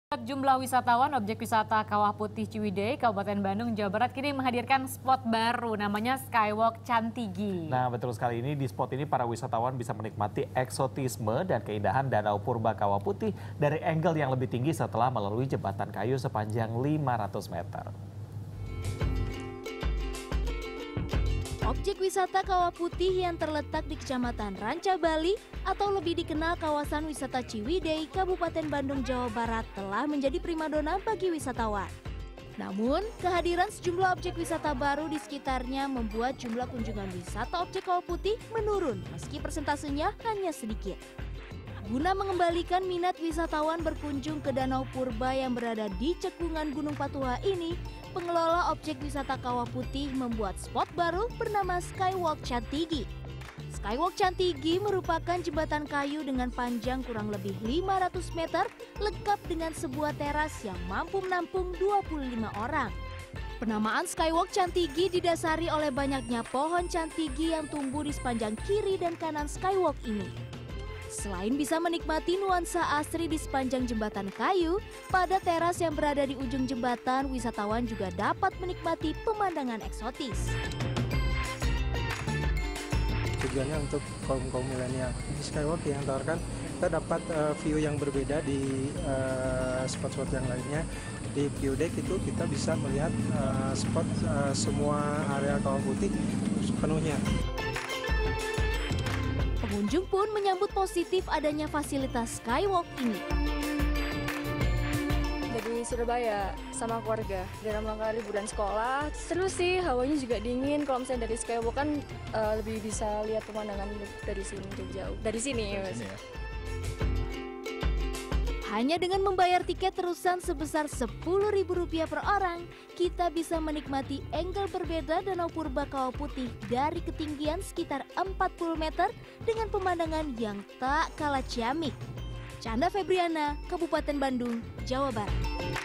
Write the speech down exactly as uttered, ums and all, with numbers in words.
Jumlah wisatawan objek wisata Kawah Putih Ciwidey, Kabupaten Bandung, Jawa Barat kini menghadirkan spot baru namanya Skywalk Cantigi. Nah, betul sekali ini di spot ini para wisatawan bisa menikmati eksotisme dan keindahan Danau Purba Kawah Putih dari angle yang lebih tinggi setelah melalui jembatan kayu sepanjang lima ratus meter. Objek wisata Kawah Putih yang terletak di Kecamatan Ranca Bali atau lebih dikenal kawasan wisata Ciwidey, Kabupaten Bandung, Jawa Barat telah menjadi primadona bagi wisatawan. Namun, kehadiran sejumlah objek wisata baru di sekitarnya membuat jumlah kunjungan wisata objek Kawah Putih menurun meski persentasenya hanya sedikit. Guna mengembalikan minat wisatawan berkunjung ke Danau Purba yang berada di cekungan Gunung Patuha ini, pengelola objek wisata Kawah Putih membuat spot baru bernama Skywalk Cantigi. Skywalk Cantigi merupakan jembatan kayu dengan panjang kurang lebih lima ratus meter, lengkap dengan sebuah teras yang mampu menampung dua puluh lima orang. Penamaan Skywalk Cantigi didasari oleh banyaknya pohon cantigi yang tumbuh di sepanjang kiri dan kanan Skywalk ini. Selain bisa menikmati nuansa asri di sepanjang jembatan kayu, pada teras yang berada di ujung jembatan, wisatawan juga dapat menikmati pemandangan eksotis. Tujuannya untuk kaum-kaum milenial. Di Skywalk yang tawarkan, kita dapat uh, view yang berbeda di spot-spot uh, yang lainnya. Di view deck itu kita bisa melihat uh, spot uh, semua area Kawah Putih sepenuhnya. Pengunjung pun menyambut positif adanya fasilitas Skywalk ini. Dari Surabaya sama keluarga dalam rangka liburan sekolah. Seru sih, hawanya juga dingin. Kalau misalnya dari Skywalk kan uh, lebih bisa lihat pemandangan dari sini dari jauh. Dari sini, dari sini ya. Hanya dengan membayar tiket terusan sebesar sepuluh ribu rupiah per orang, kita bisa menikmati angle berbeda Danau Purba Kawah Putih dari ketinggian sekitar empat puluh meter dengan pemandangan yang tak kalah ciamik. Canda Febriana, Kabupaten Bandung, Jawa Barat.